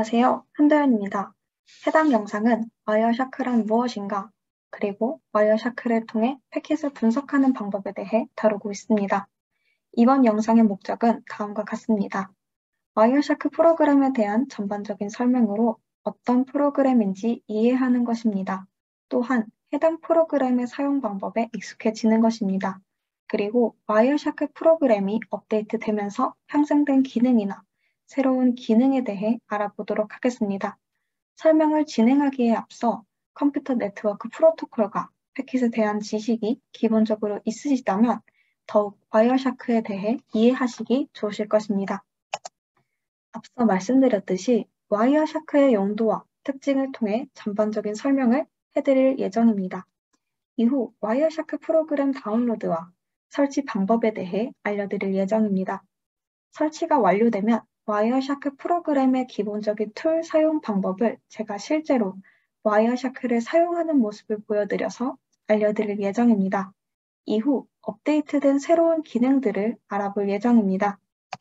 안녕하세요. 한도연입니다. 해당 영상은 와이어샤크란 무엇인가, 그리고 와이어샤크를 통해 패킷을 분석하는 방법에 대해 다루고 있습니다. 이번 영상의 목적은 다음과 같습니다. 와이어샤크 프로그램에 대한 전반적인 설명으로 어떤 프로그램인지 이해하는 것입니다. 또한 해당 프로그램의 사용 방법에 익숙해지는 것입니다. 그리고 와이어샤크 프로그램이 업데이트되면서 향상된 기능이나 새로운 기능에 대해 알아보도록 하겠습니다. 설명을 진행하기에 앞서 컴퓨터 네트워크 프로토콜과 패킷에 대한 지식이 기본적으로 있으시다면 더욱 와이어샤크에 대해 이해하시기 좋으실 것입니다. 앞서 말씀드렸듯이 와이어샤크의 용도와 특징을 통해 전반적인 설명을 해드릴 예정입니다. 이후 와이어샤크 프로그램 다운로드와 설치 방법에 대해 알려드릴 예정입니다. 설치가 완료되면 와이어샤크 프로그램의 기본적인 툴 사용 방법을 제가 실제로 와이어샤크를 사용하는 모습을 보여드려서 알려드릴 예정입니다. 이후 업데이트된 새로운 기능들을 알아볼 예정입니다.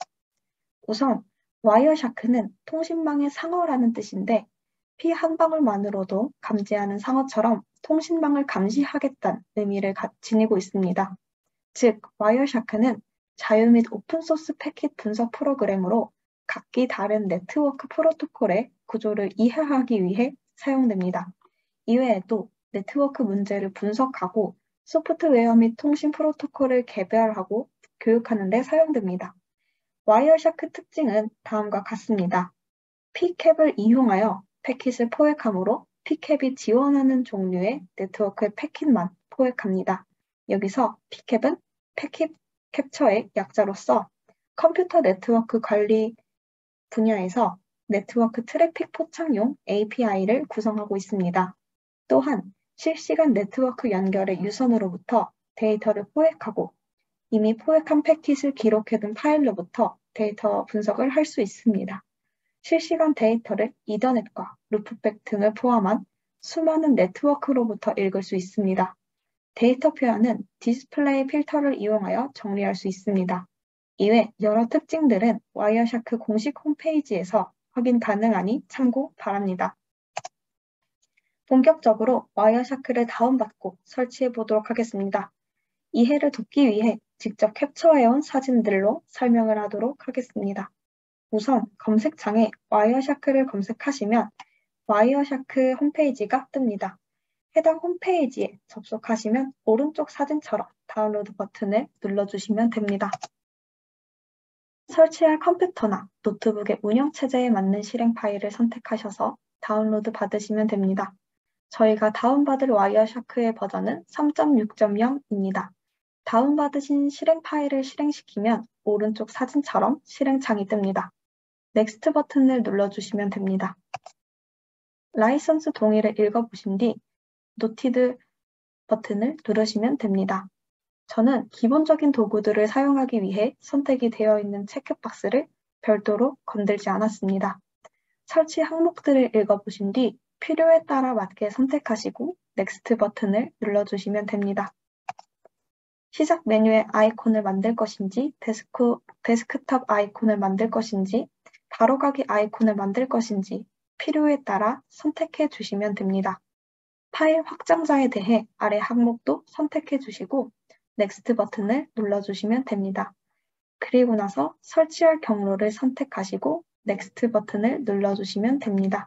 우선 와이어샤크는 통신망의 상어라는 뜻인데 피 한 방울만으로도 감지하는 상어처럼 통신망을 감시하겠다는 의미를 지니고 있습니다. 즉, 와이어샤크는 자유 및 오픈소스 패킷 분석 프로그램으로 각기 다른 네트워크 프로토콜의 구조를 이해하기 위해 사용됩니다. 이외에도 네트워크 문제를 분석하고 소프트웨어 및 통신 프로토콜을 개발하고 교육하는 데 사용됩니다. 와이어샤크 특징은 다음과 같습니다. PCAP을 이용하여 패킷을 포획하므로 PCAP이 지원하는 종류의 네트워크의 패킷만 포획합니다. 여기서 PCAP은 패킷 캡처의 약자로서 컴퓨터 네트워크 관리 분야에서 네트워크 트래픽 포착용 API를 구성하고 있습니다. 또한 실시간 네트워크 연결의 유선으로부터 데이터를 포획하고 이미 포획한 패킷을 기록해둔 파일로부터 데이터 분석을 할 수 있습니다. 실시간 데이터를 이더넷과 루프백 등을 포함한 수많은 네트워크로부터 읽을 수 있습니다. 데이터 표현은 디스플레이 필터를 이용하여 정리할 수 있습니다. 이외 여러 특징들은 와이어샤크 공식 홈페이지에서 확인 가능하니 참고 바랍니다. 본격적으로 와이어샤크를 다운받고 설치해 보도록 하겠습니다. 이해를 돕기 위해 직접 캡처해온 사진들로 설명을 하도록 하겠습니다. 우선 검색창에 와이어샤크를 검색하시면 와이어샤크 홈페이지가 뜹니다. 해당 홈페이지에 접속하시면 오른쪽 사진처럼 다운로드 버튼을 눌러주시면 됩니다. 설치할 컴퓨터나 노트북의 운영체제에 맞는 실행 파일을 선택하셔서 다운로드 받으시면 됩니다. 저희가 다운받을 와이어샤크의 버전은 3.6.0입니다. 다운받으신 실행 파일을 실행시키면 오른쪽 사진처럼 실행창이 뜹니다. 넥스트 버튼을 눌러주시면 됩니다. 라이선스 동의를 읽어보신 뒤 노티드 버튼을 누르시면 됩니다. 저는 기본적인 도구들을 사용하기 위해 선택이 되어 있는 체크박스를 별도로 건들지 않았습니다. 설치 항목들을 읽어보신 뒤 필요에 따라 맞게 선택하시고 넥스트 버튼을 눌러주시면 됩니다. 시작 메뉴의 아이콘을 만들 것인지, 데스크톱 아이콘을 만들 것인지, 바로가기 아이콘을 만들 것인지 필요에 따라 선택해 주시면 됩니다. 파일 확장자에 대해 아래 항목도 선택해 주시고 넥스트 버튼을 눌러주시면 됩니다. 그리고 나서 설치할 경로를 선택하시고 넥스트 버튼을 눌러주시면 됩니다.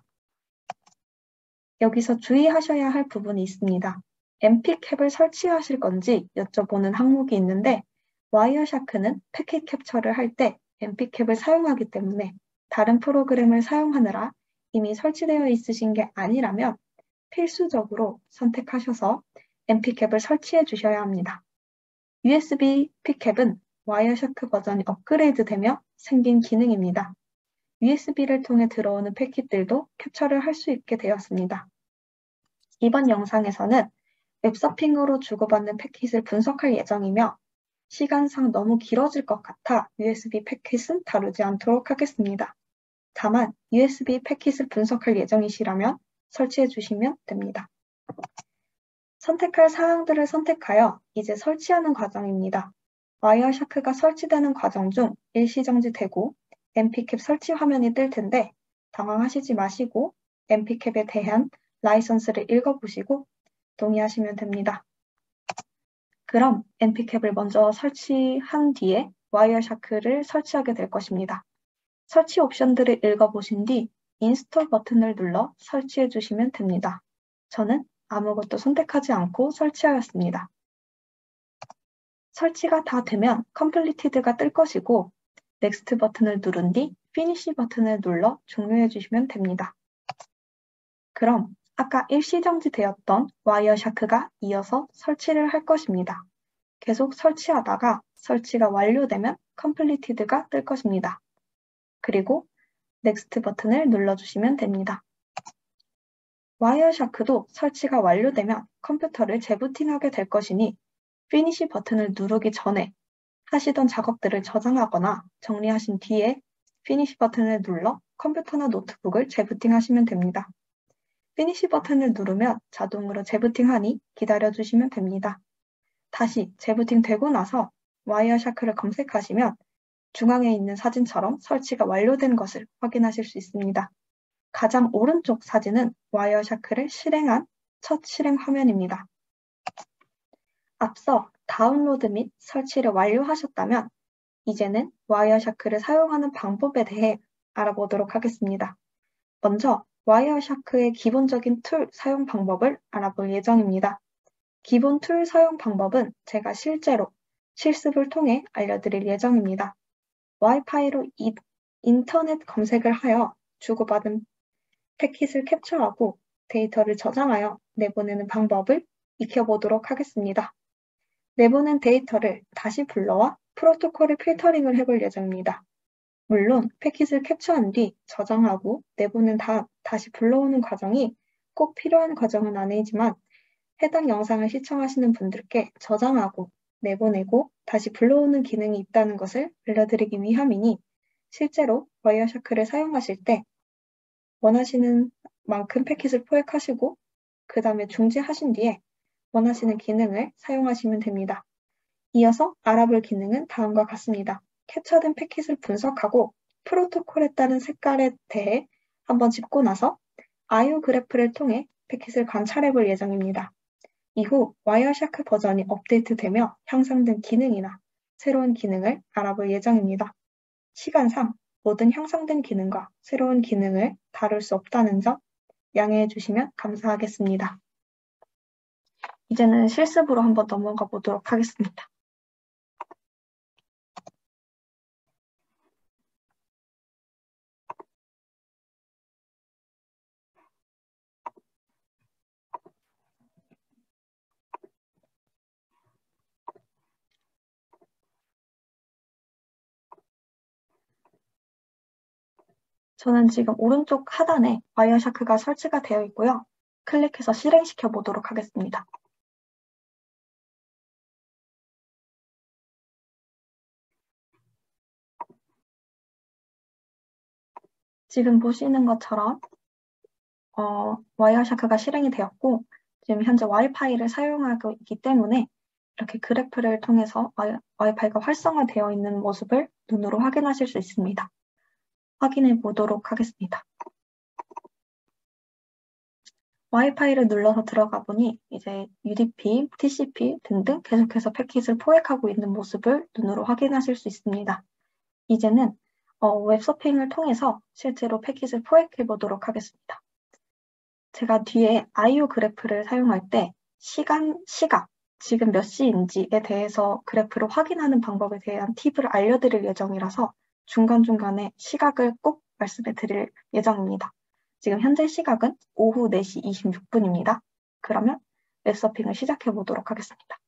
여기서 주의하셔야 할 부분이 있습니다. npcap을 설치하실 건지 여쭤보는 항목이 있는데 와이어샤크는 패킷 캡처를 할 때 npcap을 사용하기 때문에 다른 프로그램을 사용하느라 이미 설치되어 있으신 게 아니라면 필수적으로 선택하셔서 npcap을 설치해 주셔야 합니다. USB PCAP은 와이어샤크 버전이 업그레이드되며 생긴 기능입니다. USB를 통해 들어오는 패킷들도 캡처를 할 수 있게 되었습니다. 이번 영상에서는 웹서핑으로 주고받는 패킷을 분석할 예정이며 시간상 너무 길어질 것 같아 USB 패킷은 다루지 않도록 하겠습니다. 다만 USB 패킷을 분석할 예정이시라면 설치해 주시면 됩니다. 선택할 사항들을 선택하여 이제 설치하는 과정입니다. 와이어샤크가 설치되는 과정 중 일시정지되고 npcap 설치 화면이 뜰 텐데 당황하시지 마시고 NPCap에 대한 라이선스를 읽어보시고 동의하시면 됩니다. 그럼 NPCap을 먼저 설치한 뒤에 와이어샤크를 설치하게 될 것입니다. 설치 옵션들을 읽어보신 뒤 인스톨 버튼을 눌러 설치해 주시면 됩니다. 저는 아무것도 선택하지 않고 설치하였습니다. 설치가 다 되면 Completed가 뜰 것이고 Next 버튼을 누른 뒤 Finish 버튼을 눌러 종료해 주시면 됩니다. 그럼 아까 일시정지되었던 와이어샤크가 이어서 설치를 할 것입니다. 계속 설치하다가 설치가 완료되면 Completed가 뜰 것입니다. 그리고 Next 버튼을 눌러주시면 됩니다. 와이어샤크도 설치가 완료되면 컴퓨터를 재부팅하게 될 것이니 Finish 버튼을 누르기 전에 하시던 작업들을 저장하거나 정리하신 뒤에 Finish 버튼을 눌러 컴퓨터나 노트북을 재부팅하시면 됩니다. Finish 버튼을 누르면 자동으로 재부팅하니 기다려주시면 됩니다. 다시 재부팅되고 나서 와이어샤크를 검색하시면 중앙에 있는 사진처럼 설치가 완료된 것을 확인하실 수 있습니다. 가장 오른쪽 사진은 와이어샤크를 실행한 첫 실행 화면입니다. 앞서 다운로드 및 설치를 완료하셨다면 이제는 와이어샤크를 사용하는 방법에 대해 알아보도록 하겠습니다. 먼저 와이어샤크의 기본적인 툴 사용 방법을 알아볼 예정입니다. 기본 툴 사용 방법은 제가 실제로 실습을 통해 알려드릴 예정입니다. 와이파이로 인터넷 검색을 하여 주고받은 패킷을 캡처하고 데이터를 저장하여 내보내는 방법을 익혀보도록 하겠습니다. 내보낸 데이터를 다시 불러와 프로토콜을 필터링을 해볼 예정입니다. 물론 패킷을 캡처한 뒤 저장하고 내보낸 다음 다시 불러오는 과정이 꼭 필요한 과정은 아니지만 해당 영상을 시청하시는 분들께 저장하고 내보내고 다시 불러오는 기능이 있다는 것을 알려드리기 위함이니 실제로 와이어샤크를 사용하실 때 원하시는 만큼 패킷을 포획하시고 그 다음에 중지하신 뒤에 원하시는 기능을 사용하시면 됩니다. 이어서 알아볼 기능은 다음과 같습니다. 캡처된 패킷을 분석하고 프로토콜에 따른 색깔에 대해 한번 짚고 나서 IO 그래프를 통해 패킷을 관찰해 볼 예정입니다. 이후 와이어샤크 버전이 업데이트되며 향상된 기능이나 새로운 기능을 알아볼 예정입니다. 시간상 모든 향상된 기능과 새로운 기능을 다룰 수 없다는 점 양해해 주시면 감사하겠습니다. 이제는 실습으로 한번 넘어가 보도록 하겠습니다. 저는 지금 오른쪽 하단에 와이어샤크가 설치가 되어 있고요. 클릭해서 실행시켜 보도록 하겠습니다. 지금 보시는 것처럼 와이어샤크가 실행이 되었고 지금 현재 와이파이를 사용하고 있기 때문에 이렇게 그래프를 통해서 와이파이가 활성화되어 있는 모습을 눈으로 확인하실 수 있습니다. 확인해 보도록 하겠습니다. 와이파이를 눌러서 들어가 보니 이제 UDP, TCP 등등 계속해서 패킷을 포획하고 있는 모습을 눈으로 확인하실 수 있습니다. 이제는 웹서핑을 통해서 실제로 패킷을 포획해 보도록 하겠습니다. 제가 뒤에 IO 그래프를 사용할 때 시각, 지금 몇 시인지에 대해서 그래프를 확인하는 방법에 대한 팁을 알려드릴 예정이라서 중간중간에 시각을 꼭 말씀해 드릴 예정입니다. 지금 현재 시각은 오후 4시 26분입니다. 그러면 웹서핑을 시작해 보도록 하겠습니다.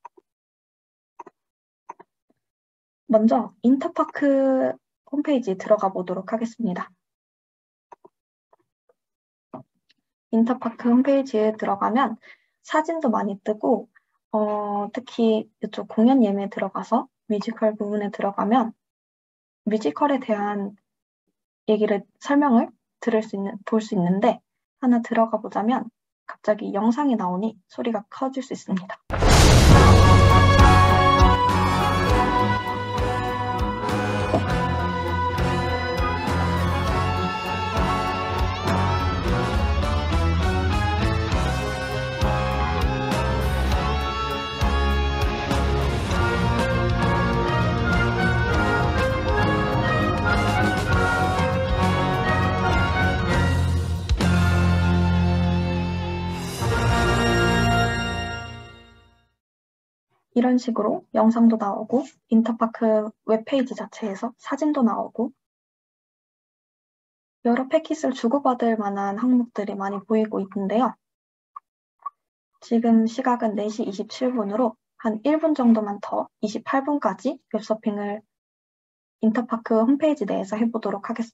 먼저 인터파크 홈페이지에 들어가 보도록 하겠습니다. 인터파크 홈페이지에 들어가면 사진도 많이 뜨고 특히 이쪽 공연 예매에 들어가서 뮤지컬 부분에 들어가면 뮤지컬에 대한 설명을 볼 수 있는데 하나 들어가 보자면 갑자기 영상이 나오니 소리가 커질 수 있습니다. 이런 식으로 영상도 나오고 인터파크 웹페이지 자체에서 사진도 나오고 여러 패킷을 주고받을 만한 항목들이 많이 보이고 있는데요. 지금 시각은 4시 27분으로 한 1분 정도만 더 28분까지 웹서핑을 인터파크 홈페이지 내에서 해보도록 하겠습니다.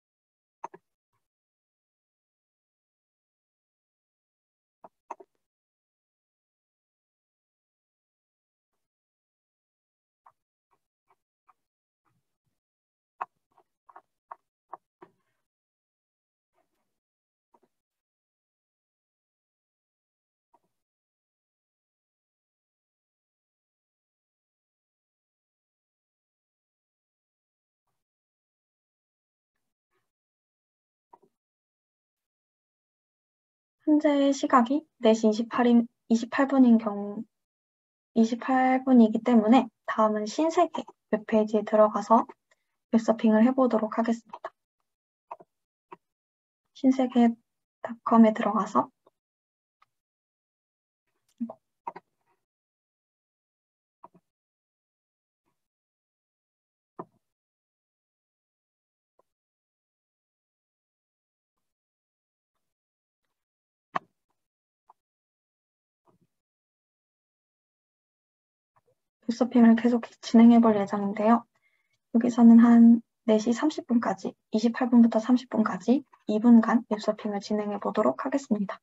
현재 시각이 4시 28분이기 때문에 다음은 신세계 웹페이지에 들어가서 웹서핑을 해보도록 하겠습니다. 신세계닷컴에 들어가서 웹서핑을 계속 진행해 볼 예정인데요. 여기서는 한 4시 30분까지, 28분부터 30분까지 2분간 웹서핑을 진행해 보도록 하겠습니다.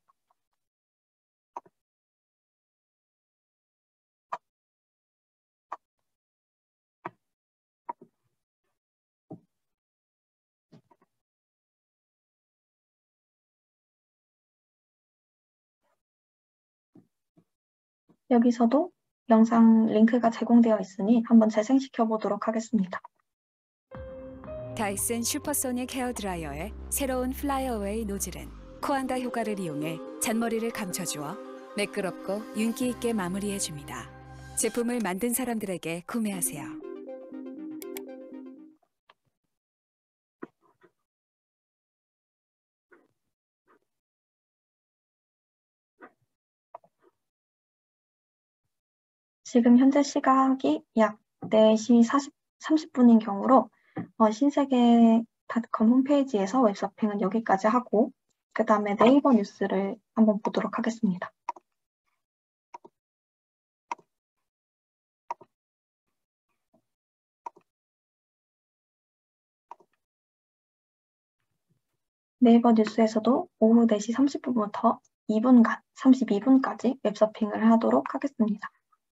여기서도 영상 링크가 제공되어 있으니 한번 재생시켜 보도록 하겠습니다. 다이슨 슈퍼소닉 헤어드라이어의 새로운 플라이어웨이 노즐은 코안다 효과를 이용해 잔머리를 감춰주어 매끄럽고 윤기 있게 마무리해줍니다. 제품을 만든 사람들에게 구매하세요. 지금 현재 시각이 약 4시 30분인 경우로 신세계닷컴 홈페이지에서 웹서핑은 여기까지 하고 그 다음에 네이버 뉴스를 한번 보도록 하겠습니다. 네이버 뉴스에서도 오후 4시 30분부터 2분간, 32분까지 웹서핑을 하도록 하겠습니다.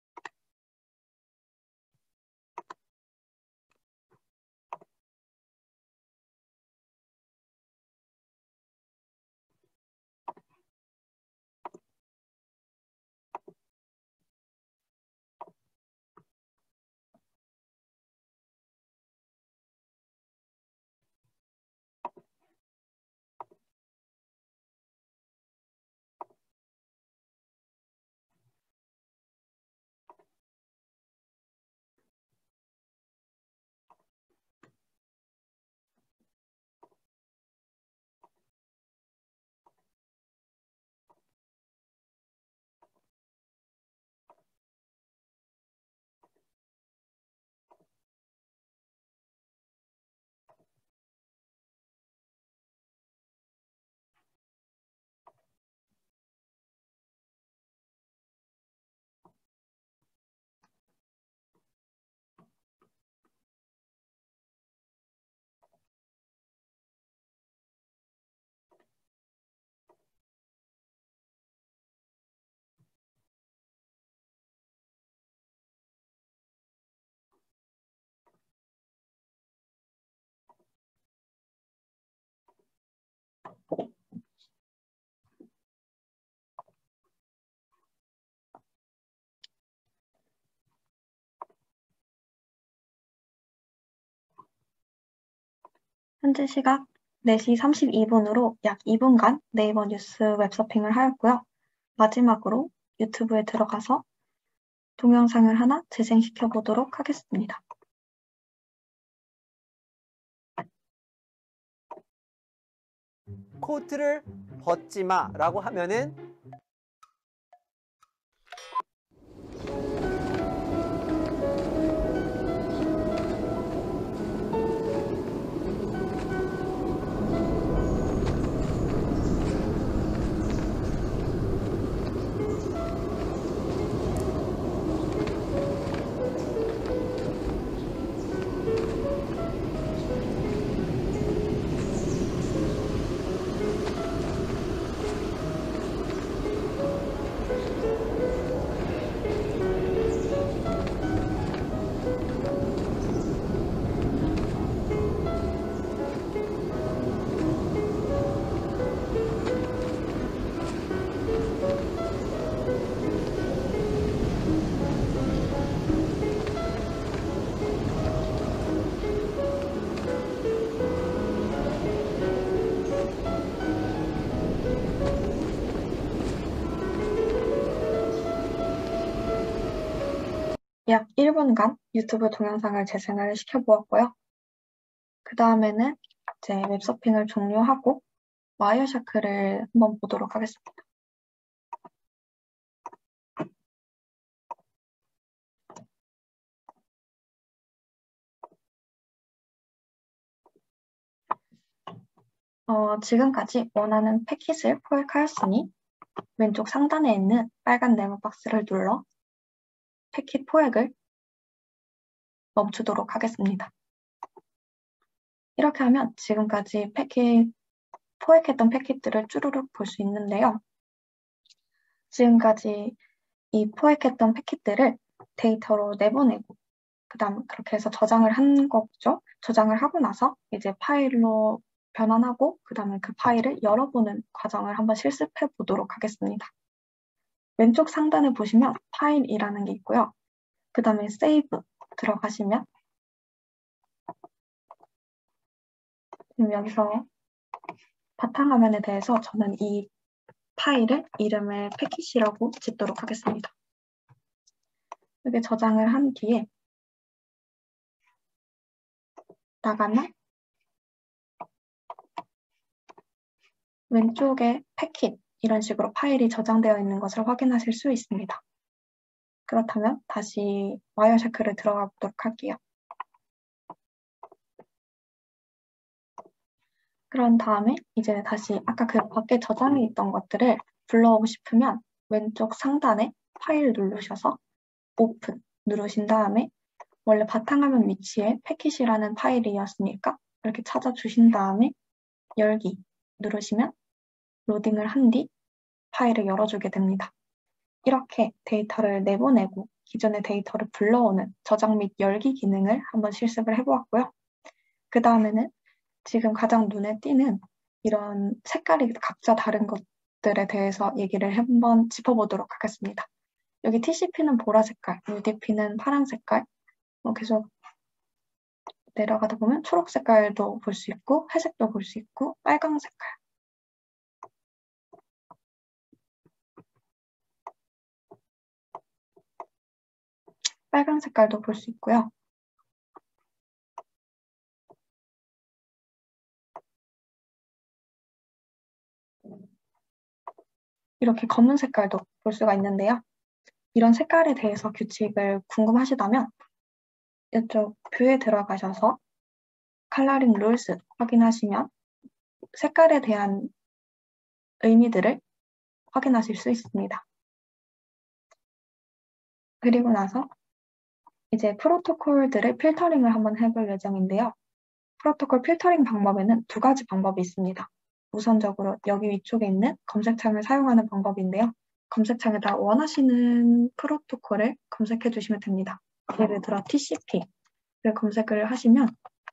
현재 시각 4시 32분으로 약 2분간 네이버 뉴스 웹서핑을 하였고요. 마지막으로 유튜브에 들어가서 동영상을 하나 재생시켜 보도록 하겠습니다. 코트를 벗지 마라고 하면은 약 1분간 유튜브 동영상을 재생을 시켜보았고요. 그 다음에는 이제 웹서핑을 종료하고 와이어샤크를 한번 보도록 하겠습니다. 지금까지 원하는 패킷을 포획하였으니 왼쪽 상단에 있는 빨간 네모 박스를 눌러 패킷 포획을 멈추도록 하겠습니다. 이렇게 하면 지금까지 포획했던 패킷들을 쭈루룩 볼 수 있는데요. 지금까지 이 포획했던 패킷들을 데이터로 내보내고 그 다음 그렇게 해서 저장을 한 거죠. 저장을 하고 나서 이제 파일로 변환하고 그 다음에 그 파일을 열어보는 과정을 한번 실습해 보도록 하겠습니다. 왼쪽 상단에 보시면 파일이라는 게 있고요. 그 다음에 세이브 들어가시면 지금 여기서 바탕화면에 대해서 저는 이 파일을 이름을 패킷이라고 짓도록 하겠습니다. 이렇게 저장을 한 뒤에 나가면 왼쪽에 패킷 이런 식으로 파일이 저장되어 있는 것을 확인하실 수 있습니다. 그렇다면 다시 와이어샤크를 들어가 보도록 할게요. 그런 다음에 이제 다시 아까 그 밖에 저장해 있던 것들을 불러오고 싶으면 왼쪽 상단에 파일 누르셔서 오픈 누르신 다음에 원래 바탕화면 위치에 패킷이라는 파일이었으니까 이렇게 찾아주신 다음에 열기 누르시면 로딩을 한 뒤 파일을 열어주게 됩니다. 이렇게 데이터를 내보내고 기존의 데이터를 불러오는 저장 및 열기 기능을 한번 실습을 해보았고요. 그 다음에는 지금 가장 눈에 띄는 이런 색깔이 각자 다른 것들에 대해서 얘기를 한번 짚어보도록 하겠습니다. 여기 TCP는 보라 색깔, UDP는 파란 색깔, 계속 내려가다 보면 초록 색깔도 볼 수 있고 회색도 볼 수 있고 빨강 색깔, 빨간 색깔도 볼 수 있고요. 이렇게 검은 색깔도 볼 수가 있는데요. 이런 색깔에 대해서 규칙을 궁금하시다면 이쪽 뷰에 들어가셔서 컬러링 룰스 확인하시면 색깔에 대한 의미들을 확인하실 수 있습니다. 그리고 나서 이제 프로토콜들을 필터링을 한번 해볼 예정인데요. 프로토콜 필터링 방법에는 두 가지 방법이 있습니다. 우선적으로 여기 위쪽에 있는 검색창을 사용하는 방법인데요. 검색창에다 원하시는 프로토콜을 검색해 주시면 됩니다. 예를 들어 TCP를 검색을 하시면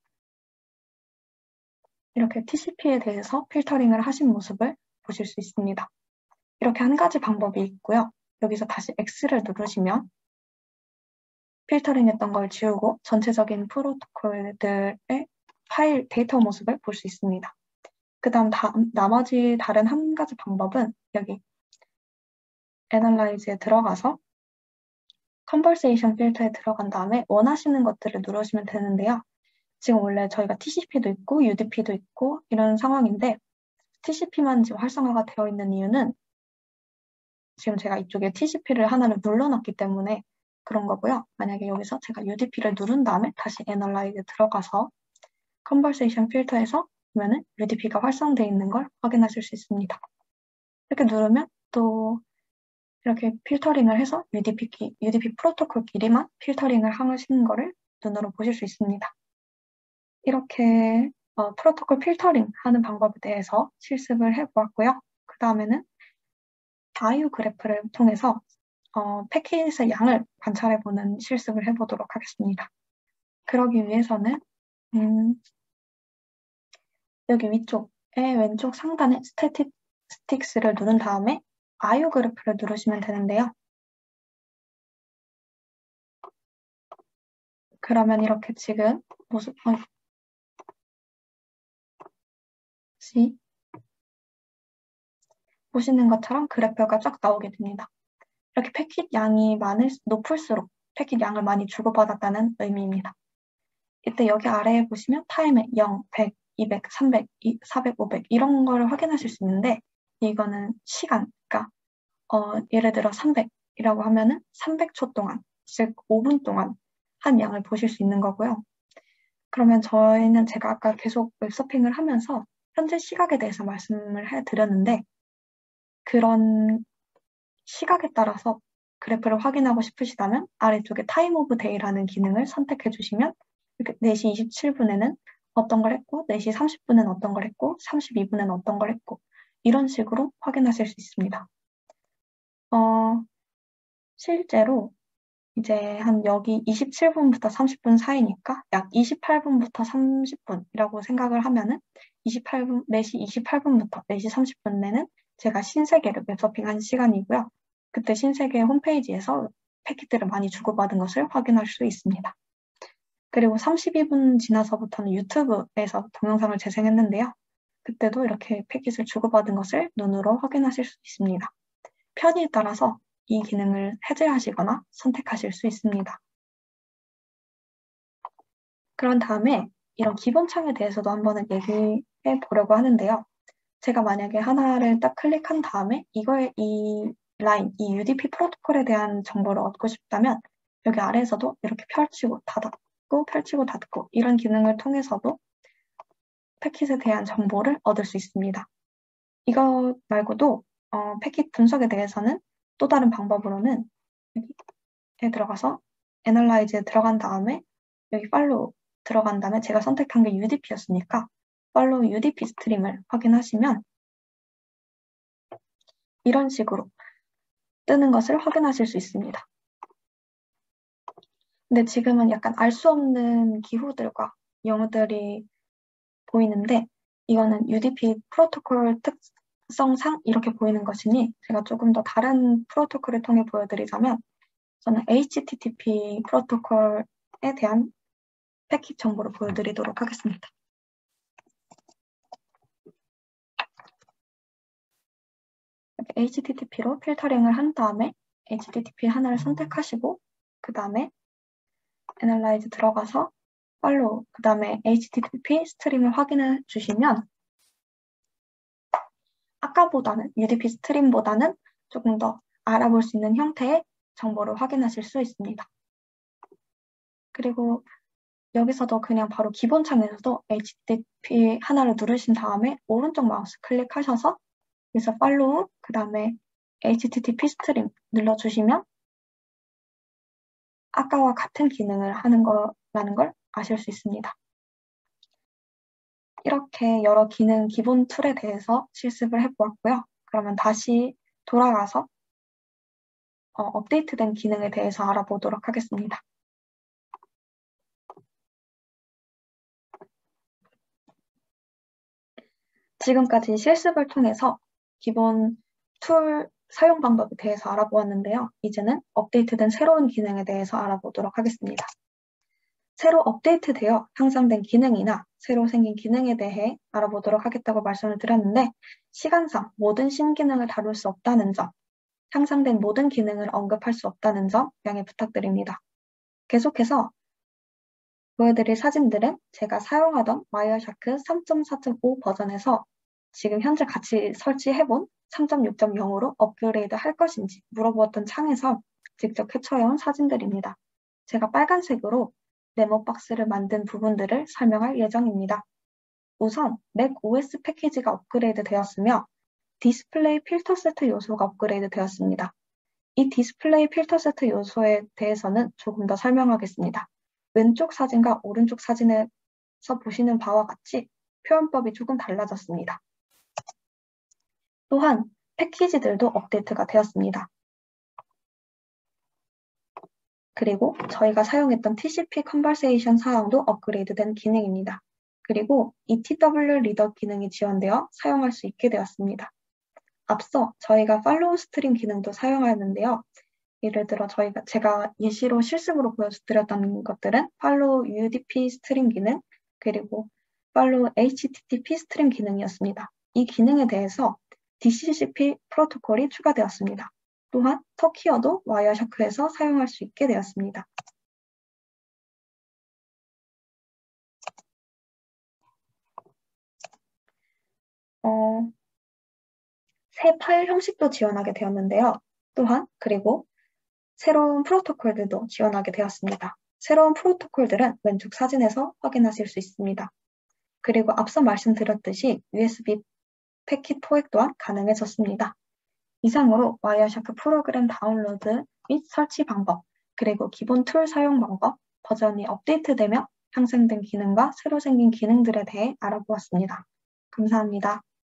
이렇게 TCP에 대해서 필터링을 하신 모습을 보실 수 있습니다. 이렇게 한 가지 방법이 있고요. 여기서 다시 X를 누르시면 필터링 했던 걸 지우고 전체적인 프로토콜들의 파일 데이터 모습을 볼 수 있습니다. 그 다음 나머지 다른 한 가지 방법은 여기 Analyze에 들어가서 Conversation 필터에 들어간 다음에 원하시는 것들을 누르시면 되는데요. 지금 원래 저희가 TCP도 있고 UDP도 있고 이런 상황인데 TCP만 지금 활성화가 되어 있는 이유는 지금 제가 이쪽에 TCP를 하나를 눌러놨기 때문에 그런 거고요. 만약에 여기서 제가 UDP를 누른 다음에 다시 Analyze에 들어가서 Conversation 필터에서 보면은 UDP가 활성되어 있는 걸 확인하실 수 있습니다. 이렇게 누르면 또 이렇게 필터링을 해서 UDP 프로토콜끼리만 필터링을 하시는 거를 눈으로 보실 수 있습니다. 이렇게 프로토콜 필터링 하는 방법에 대해서 실습을 해보았고요. 그 다음에는 바이오 그래프를 통해서 패킷의 양을 관찰해보는 실습을 해보도록 하겠습니다. 그러기 위해서는 여기 위쪽에 왼쪽 상단에 스태티스틱스를 누른 다음에 바이오 그래프를 누르시면 되는데요. 그러면 이렇게 지금 보시는 것처럼 그래프가 쫙 나오게 됩니다. 이렇게 패킷 양이 높을수록 패킷 양을 많이 주고받았다는 의미입니다. 이때 여기 아래에 보시면 타임에 0, 100, 200, 300, 400, 500 이런 걸 확인하실 수 있는데 이거는 시간, 그러니까 예를 들어 300이라고 하면은 300초 동안, 즉 5분 동안 한 양을 보실 수 있는 거고요. 그러면 저희는 제가 아까 계속 웹서핑을 하면서 현재 시각에 대해서 말씀을 해드렸는데 그런 시각에 따라서 그래프를 확인하고 싶으시다면 아래쪽에 타임 오브 데이라는 기능을 선택해 주시면 이렇게 4시 27분에는 어떤 걸 했고 4시 30분에는 어떤 걸 했고 32분에는 어떤 걸 했고 이런 식으로 확인하실 수 있습니다. 실제로 이제 한 여기 27분부터 30분 사이니까 약 28분부터 30분이라고 생각을 하면은 4시 28분부터 4시 30분에는 제가 신세계를 웹서핑한 시간이고요. 그때 신세계 홈페이지에서 패킷들을 많이 주고받은 것을 확인할 수 있습니다. 그리고 32분 지나서부터는 유튜브에서 동영상을 재생했는데요. 그때도 이렇게 패킷을 주고받은 것을 눈으로 확인하실 수 있습니다. 편의에 따라서 이 기능을 해제하시거나 선택하실 수 있습니다. 그런 다음에 이런 기본 창에 대해서도 한번 얘기해 보려고 하는데요. 제가 만약에 하나를 딱 클릭한 다음에 이 UDP 프로토콜에 대한 정보를 얻고 싶다면 여기 아래에서도 이렇게 펼치고 닫고 펼치고 닫고 이런 기능을 통해서도 패킷에 대한 정보를 얻을 수 있습니다. 이거 말고도 패킷 분석에 대해서는 또 다른 방법으로는 여기에 들어가서 애널라이즈에 들어간 다음에 여기 팔로우 들어간 다음에 제가 선택한 게 UDP였으니까 팔로우 UDP 스트림을 확인하시면 이런 식으로 뜨는 것을 확인하실 수 있습니다. 근데 지금은 약간 알 수 없는 기호들과 영어들이 보이는데 이거는 UDP 프로토콜 특성상 이렇게 보이는 것이니 제가 조금 더 다른 프로토콜을 통해 보여드리자면 저는 HTTP 프로토콜에 대한 패킷 정보를 보여드리도록 하겠습니다. HTTP로 필터링을 한 다음에 HTTP 하나를 선택하시고 그 다음에 애널라이즈 들어가서 팔로우 그 다음에 HTTP 스트림을 확인해 주시면 아까보다는 UDP 스트림보다는 조금 더 알아볼 수 있는 형태의 정보를 확인하실 수 있습니다. 그리고 여기서도 그냥 바로 기본 창에서도 HTTP 하나를 누르신 다음에 오른쪽 마우스 클릭하셔서 여기서 팔로우 그 다음에 HTTP 스트림 눌러주시면 아까와 같은 기능을 하는 거라는 걸 아실 수 있습니다. 이렇게 여러 기능 기본 툴에 대해서 실습을 해보았고요. 그러면 다시 돌아가서 업데이트된 기능에 대해서 알아보도록 하겠습니다. 지금까지 실습을 통해서 기본 툴 사용 방법에 대해서 알아보았는데요. 이제는 업데이트된 새로운 기능에 대해서 알아보도록 하겠습니다. 새로 업데이트되어 향상된 기능이나 새로 생긴 기능에 대해 알아보도록 하겠다고 말씀을 드렸는데 시간상 모든 신기능을 다룰 수 없다는 점, 향상된 모든 기능을 언급할 수 없다는 점 양해 부탁드립니다. 계속해서 보여드릴 사진들은 제가 사용하던 와이어샤크 3.4.5 버전에서 지금 현재 같이 설치해본 3.6.0으로 업그레이드 할 것인지 물어보았던 창에서 직접 캡처해온 사진들입니다. 제가 빨간색으로 네모박스를 만든 부분들을 설명할 예정입니다. 우선 맥 OS 패키지가 업그레이드 되었으며 디스플레이 필터 세트 요소가 업그레이드 되었습니다. 이 디스플레이 필터 세트 요소에 대해서는 조금 더 설명하겠습니다. 왼쪽 사진과 오른쪽 사진에서 보시는 바와 같이 표현법이 조금 달라졌습니다. 또한 패키지들도 업데이트가 되었습니다. 그리고 저희가 사용했던 TCP 컨버세이션 사항도 업그레이드된 기능입니다. 그리고 ETW 리더 기능이 지원되어 사용할 수 있게 되었습니다. 앞서 저희가 팔로우 스트림 기능도 사용하였는데요. 예를 들어 제가 예시로 실습으로 보여드렸던 것들은 팔로우 UDP 스트림 기능, 그리고 팔로우 HTTP 스트림 기능이었습니다. 이 기능에 대해서 DCCP 프로토콜이 추가되었습니다. 또한 터키어도 와이어샤크에서 사용할 수 있게 되었습니다. 새 파일 형식도 지원하게 되었는데요. 또한 그리고 새로운 프로토콜들도 지원하게 되었습니다. 새로운 프로토콜들은 왼쪽 사진에서 확인하실 수 있습니다. 그리고 앞서 말씀드렸듯이 USB 패킷 포획 또한 가능해졌습니다. 이상으로 와이어샤크 프로그램 다운로드 및 설치 방법, 그리고 기본 툴 사용 방법, 버전이 업데이트되며 향상된 기능과 새로 생긴 기능들에 대해 알아보았습니다. 감사합니다.